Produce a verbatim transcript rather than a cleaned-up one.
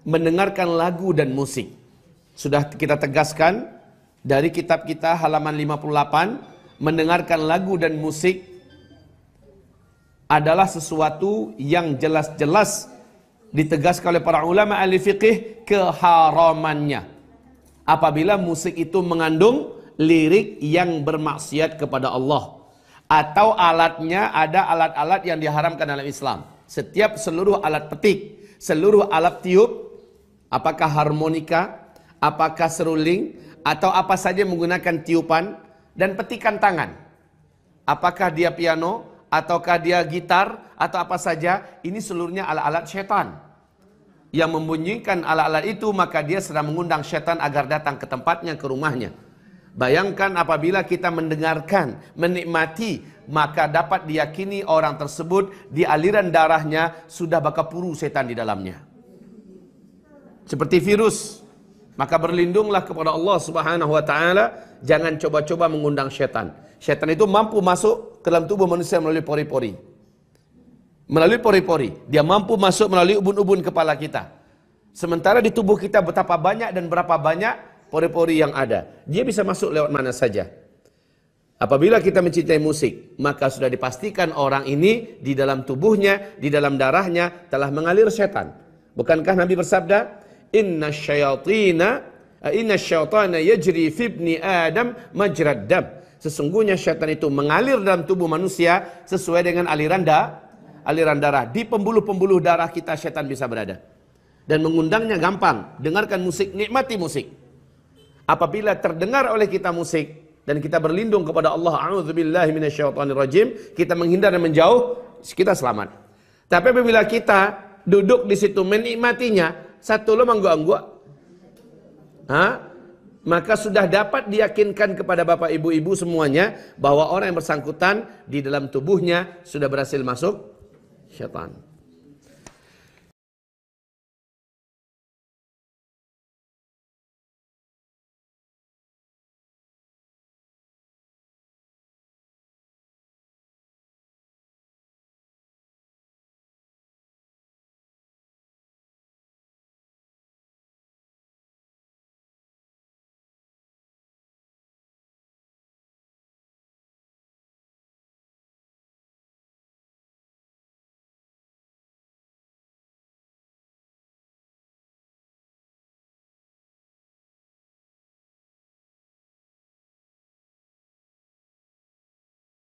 mendengarkan lagu dan musik. Sudah kita tegaskan dari kitab kita halaman lima puluh delapan, mendengarkan lagu dan musik adalah sesuatu yang jelas-jelas ditegaskan oleh para ulama ahli fiqih keharamannya. Apabila musik itu mengandung lirik yang bermaksiat kepada Allah, atau alatnya ada alat-alat yang diharamkan dalam Islam. Setiap seluruh alat petik, seluruh alat tiup, apakah harmonika, apakah seruling, atau apa saja menggunakan tiupan dan petikan tangan, apakah dia piano, ataukah dia gitar, atau apa saja, ini seluruhnya alat-alat syaitan. Yang membunyikan alat-alat itu, maka dia sedang mengundang syaitan agar datang ke tempatnya, ke rumahnya. Bayangkan apabila kita mendengarkan, menikmati, maka dapat diyakini orang tersebut di aliran darahnya sudah bakapuru setan di dalamnya. Seperti virus. Maka berlindunglah kepada Allah Subhanahu wa taala, jangan coba-coba mengundang syaitan. Syaitan itu mampu masuk ke dalam tubuh manusia melalui pori-pori. Melalui pori-pori, dia mampu masuk melalui ubun-ubun kepala kita. Sementara di tubuh kita betapa banyak dan berapa banyak pori-pori yang ada. Dia bisa masuk lewat mana saja. Apabila kita mencintai musik, maka sudah dipastikan orang ini di dalam tubuhnya, di dalam darahnya telah mengalir setan. Bukankah Nabi bersabda, Inna syayatina, inna syaitana yajri fi ibni Adam majrad dam. Sesungguhnya syaitan itu mengalir dalam tubuh manusia sesuai dengan aliran da, aliran darah. Di pembuluh-pembuluh darah kita syaitan bisa berada. Dan mengundangnya gampang. Dengarkan musik, nikmati musik. Apabila terdengar oleh kita musik dan kita berlindung kepada Allah, a'udzubillahi minasyaitonirrajim, kita menghindar dan menjauh, kita selamat. Tapi apabila kita duduk di situ menikmatinya, satu lo manggu-anggu, maka sudah dapat diyakinkan kepada bapak ibu-ibu semuanya bahwa orang yang bersangkutan di dalam tubuhnya sudah berhasil masuk syaitan.